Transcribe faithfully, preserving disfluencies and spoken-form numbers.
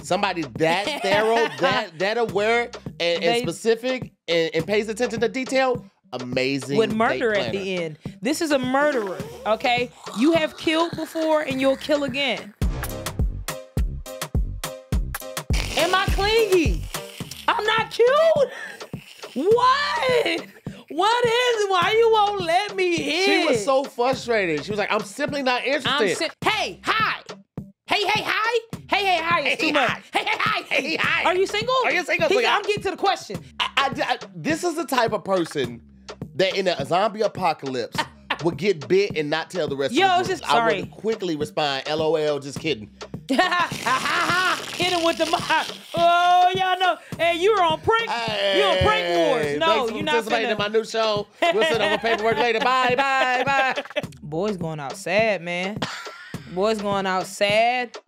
somebody that thorough, that that aware and, and They- specific and, and pays attention to detail, amazing. With murder date at planner. the end. This is a murderer, okay? You have killed before and you'll kill again. Am I clingy? I'm not cute. What? What is it? Why you won't let me in? She was so frustrated. She was like, I'm simply not interested. I'm si- Hey, hi. Hey, hey, hi. Hey, hey, hi. It's Hey, too much. hi. Hey, hey, hi. Hey, hi. Are you single? Are you single? He's, Like, I- I'm getting to the question. I, I- I- this is the type of person that in a zombie apocalypse would get bit and not tell the rest Yo, of the it's group. just- I sorry. would quickly respond, L O L, just kidding. Hit him with the mic. Oh, y'all know. Hey, you were on prank. You on prank wars. No, Thanks for you're not participating in finna. my new show. We'll send over paperwork later. Bye, bye, bye. Boys going out sad, man. Boys going out sad.